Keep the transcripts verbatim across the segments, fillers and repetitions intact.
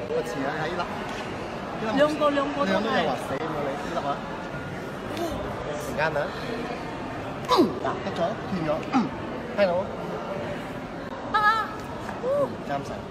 個詞啊，喺粒。 兩個兩個都兩個又係。 話死喎你，呢粒啊！時間啊！嗱，得咗，斷咗，聽到？ 啊！ 啱晒。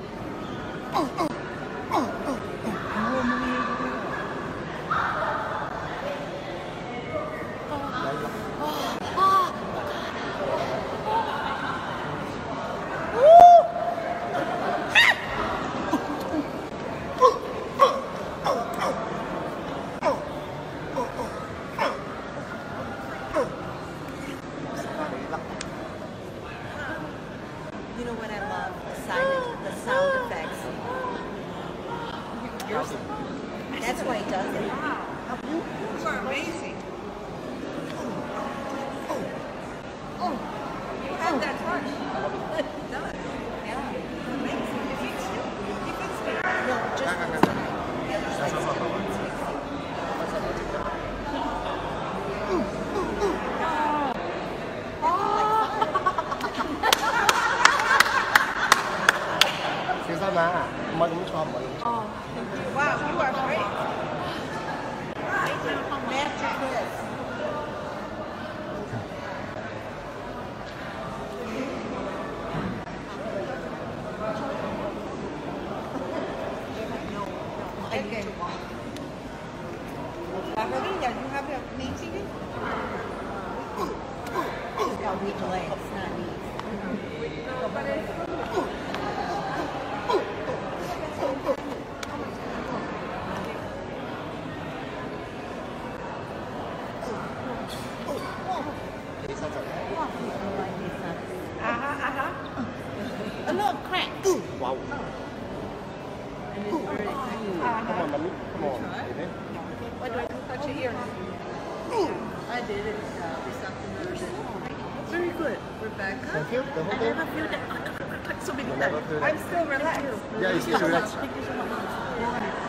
You know what I love? The silent, the sound effects. That's why he does it. Wow. You are amazing. You have that touch. He does. Yeah. Amazing. He fits you. He fits me. No, just 唔係咁錯，唔係咁錯。 Wow, you are great. masterclass. Okay. Carolina, you have a meeting? It's got weak legs, not knees. Uh-huh, uh-huh. A little crack. Wow. Come on, mommy. Come on. What do I do? Touch your ear. I did it uh, this afternoon. Very good, Rebecca. Thank you. The whole I thing. never feel that so many You never times. feel that. I'm still relaxed. Yeah, you still relaxed. Thank you so much.